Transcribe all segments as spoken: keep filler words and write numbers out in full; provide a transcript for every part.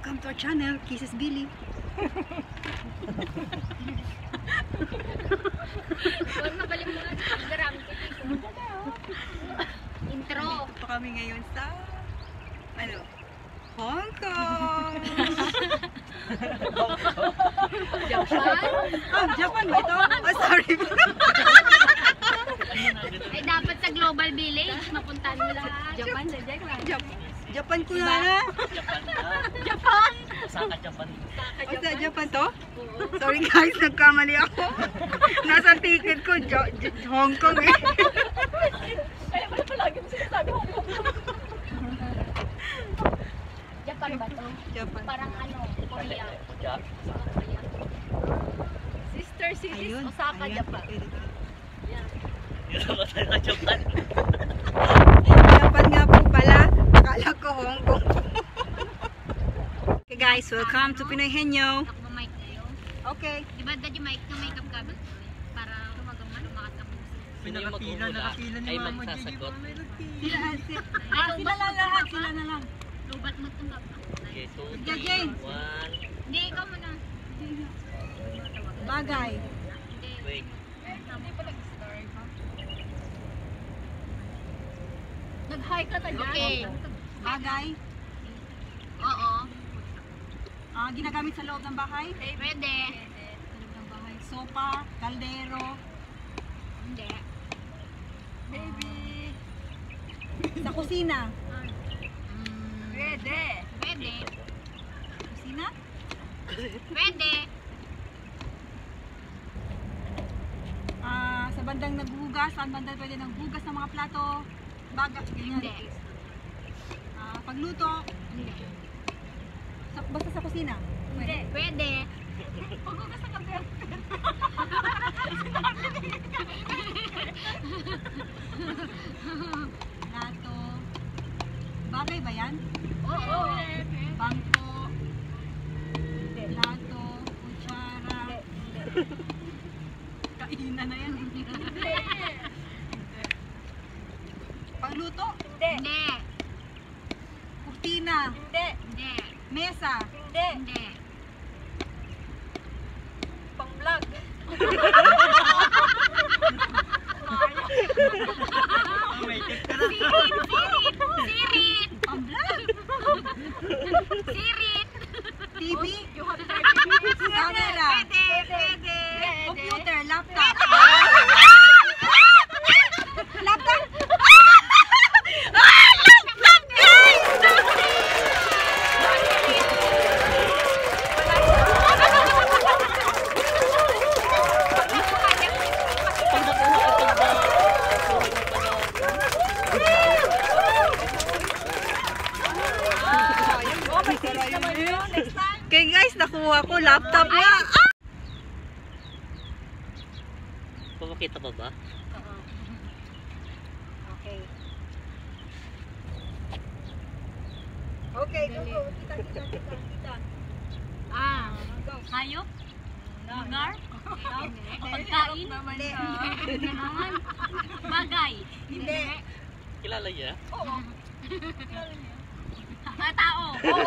Welcome to our channel, Kisses Billy. Huwag mabalim mo ang program. Intro. Ito pa kami ngayon sa, ano, Hong Kong. Japan? Oh, Japan ba ito? Oh, sorry. Ay, dapat sa Global Village, mapuntahan mo lahat. Japan, sa Japan. Japan. Japan ko na na. Japan na. Japan? Osaka, Japan. O, sa Japan to? Sorry guys, nagkamali ako. Nasa ticket ko, Jo- Jo- Hong Kong eh. Kaya ba palagi mo sinasabi Hong Kong? Japan ba to? Japan. Parang ano, Korea. Ja- Korea. Sister cities, Ayun, Osaka, ayan. Japan. Yun naman tayo sa Japan. Japan nga po pala. Akala ko Hong Kong. Okay guys, welcome to Pinoy Henyo. Ako ba mic kayo? Okay. Di ba dati mic na makeup ka ba? Para lumagaman, lumakas ang puso. Sino yung mag-uula ay magsasagot. Sila, sila, ah, sila lang lahat, sila na lang. Lubat mo itong Okay, two, Kuya three, James. one. Hindi, ikaw mo na. Bagay. Hindi. Wait. Hindi pa nag-story ka. Nag-hi ka ta dyan? Okay. Bagay. Oo. Ah, ginagamit sa loob ng bahay. Pwede. Sa loob ng bahay. Sopa, kaldero. Hindi. Baby. Sa kusina. Mm, Pwede. Pwede. Kusina? Pwede. Ah, sa bandang naghugas, saan bandang pwede naghugas ng mga plato? Baga, ganyan. Hindi. Ah, pagluto. Hindi. Sa, basta sa kusina. Pwede. Pwede. Paghugas sa kabel. Plato. Bagay ba yan? Oo. Bangko. Plato. Kutsara. Kainan na yan. Pangluto? Hindi. Kurtina. Hindi. Hindi. Mesa. Hindi. Pang-vlog. May tip ka Sirit. Sirit. Sirit. Pang-vlog. Sirit. T V. Camera. Pwede. Pwede. Computer. Laptop. Laptop. Okay guys, nakuha ko laptop na. Pumakita pa ba? Okay. Okay, go go. Kita kita kita kita. Ah. Hayop? Lugar? Pagkain? Mali. Naman. Bagay. Hindi. Kilala niya? Oo. Ah, tao. Oo,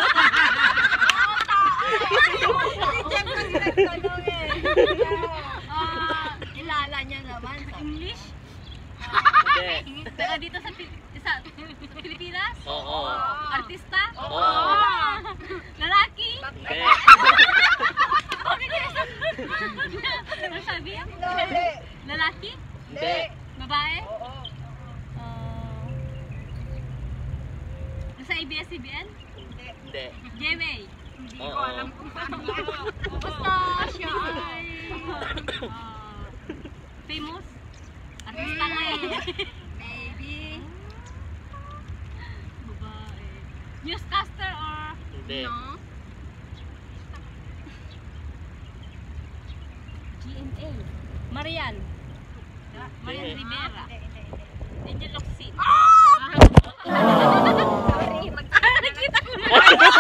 tao. Diyan ko nagtanong eh. Ah, kilala niya naman sa English? Hindi. Taga dito sa, Pi- sa, sa Pilipinas? Oo. Artista? Oo. Ah, lalaki? Hindi. Bakit niya ano sabi? Hindi. Lalaki? Hindi. Babae? Oo. Ah, nasa A B S C B N? Hindi. G M A? Oo. Basta siya ay ah, famous? Artista nga eh. Maybe. Babae. Newscaster or Hindi. no? G M A. Marian. Marian Hindi. Rivera. Angel Locsin. Sorry, Nakita ko na.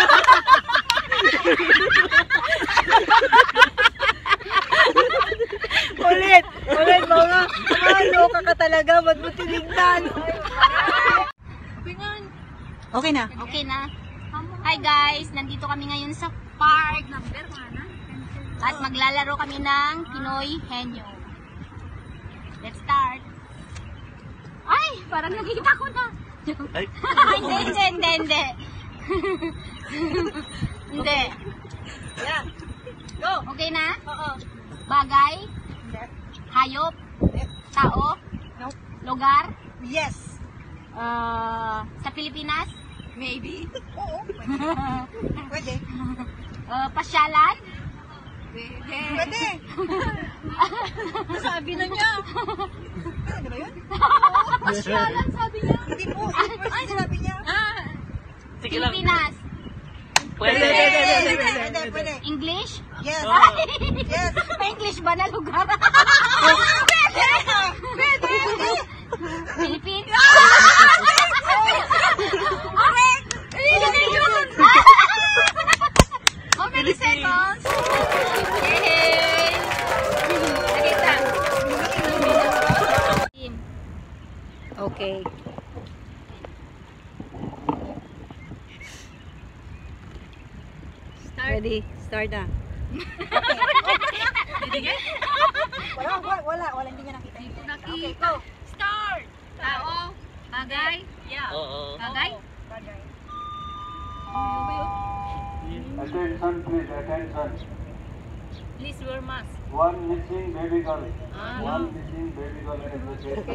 Ulit! Ulit mga! Maloka ka talaga, ba't mo tinignan? Okay na. Okay na. Hi guys, nandito kami ngayon sa park. At maglalaro kami ng Pinoy Henyo. Let's start. Ay, parang nakita ko na. Ay. Hindi, hindi, hindi, hindi. Hindi. Yeah. Go. Okay na? Oo. Bagay? Hayop? Tao? Nope. Lugar? Yes. Ah, sa Pilipinas? Maybe. Oo. Pwede. Ah, pasyalan? Pwede. Pwede. Sabi na niya. Ano ba yun? Pasyalan, sabi niya. Hindi po. Ay, sinabi niya. Ah. Sige lang. Pilipinas? Pwede. Pwede. Pwede. Pwede. Pwede. English? Yes. Oo. Yes. May English ba na lugar? Pwede. Pwede. Philippines? Correct. How many seconds? Yay! Nakita. Okay. Start. Ready. Start na. Wala, wala, wala. Wala, hindi niya nakita. Okay, go. Start. Tao. Bagay. Yeah. Oo. Bagay. Bagay. Attention, please, attention. Please wear mask. One missing baby girl. One missing baby girl at the gate.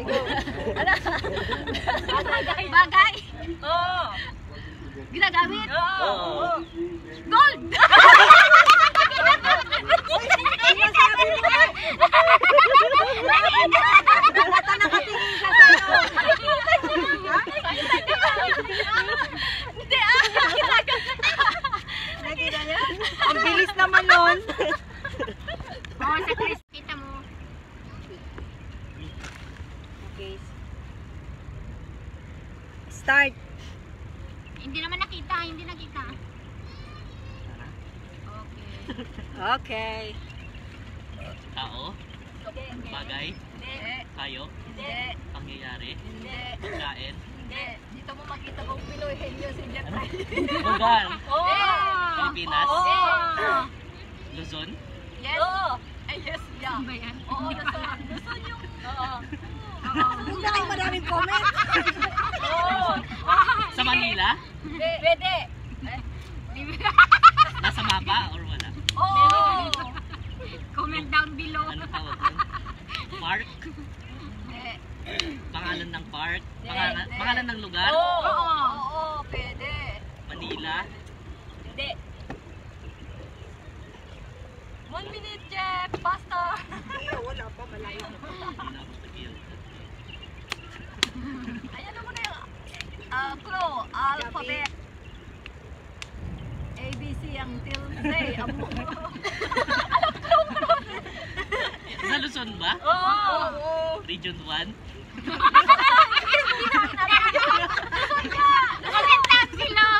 Bagay. Bagay. Oo. Ginagamit. Oo. Gold. Bata nakatingin siya sa'yo. Hindi ah. Nakita niya? Ang bilis naman nun. Oo, sa Chris, kita mo. Okay. Start. Hindi naman nakita, hindi nakita. Okay. Okay. Tao. Okay, okay. Bagay. Hindi. Hayop. Hindi. Pangyayari. Hindi. Pagkain. Hindi. Dito mo makita kung Pinoy Henyo si Jack. Lugar. Oo. Pilipinas. Oo. Luzon. Yes. Oo. Ay, yes. Yeah. Ba yan? Oo, Luzon. Luzon yung... Oo. Huwag na kayo maraming comment. Oo. Sa Manila. Pwede. Nasa mapa or wala? Oo. Comment down below. Ano tawag doon? Park? Pangalan ng park? Pangalan, pangalan ng lugar? Oo. Oo, pwede. Manila? Hindi. One minute, Jeff. Faster. Wala pa, malayo. Hindi na ako tagil. Ayan mo na yung uh, clue, alphabet. A, B, C until Z. Sa Luzon ba? Oo. Region one? Comment down below.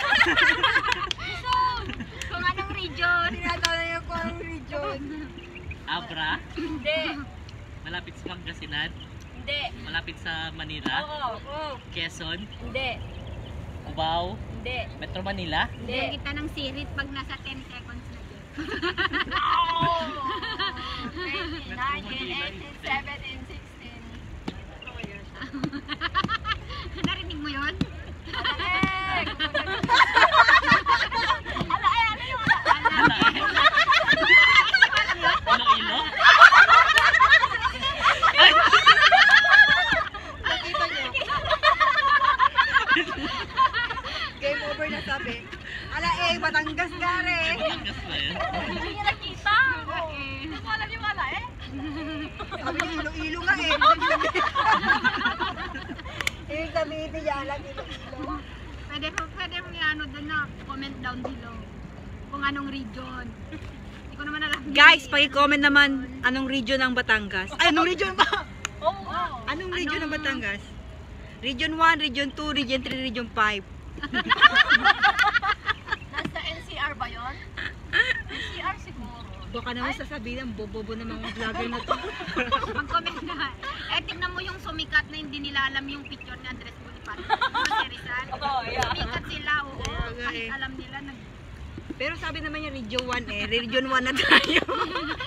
Kung anong region. Tinatanong niyo kung anong region. Abra? Hindi. Malapit sa Pangasinan? Hindi. Malapit sa Manila? Oo. Quezon? Hindi. Cubao? Hindi. Metro Manila? Hindi. Kita ng sirit pag nasa ten seconds na dyan. nineteen, eighteen, seventeen, sixteen. Narinig mo yun? Narinig! Ala, ay, ano yung ala? Wala eh. Iloilo? Nakita niyo. Game over na sabi. Ala eh, Batangas gare. Batangas ba yun? Hindi niya nakita. Hindi ko alam yung ala eh. Sabi niya Iloilo nga eh. Ibig sabihin niya lang Iloilo. Pwede po, pwede mo ano doon na comment down below kung anong region. Hindi ko naman alam. Guys, paki-comment naman anong region ng Batangas. Ay, anong region ba? Oo. Anong region ng Batangas? Region one, Region two, Region three, Region five. Nasa N C R ba yun? N C R siguro. Baka naman sasabihin ang bobobo ng mga vlogger na to. Mag-comment na. Eh, tignan mo yung sumikat na hindi nila alam yung picture ni Andres Bonifacio. Si Rizal. Oo, yeah. Sumikat sila, oo. eh. Alam nila, nag... Pero sabi naman niya Region one eh. Region one na tayo.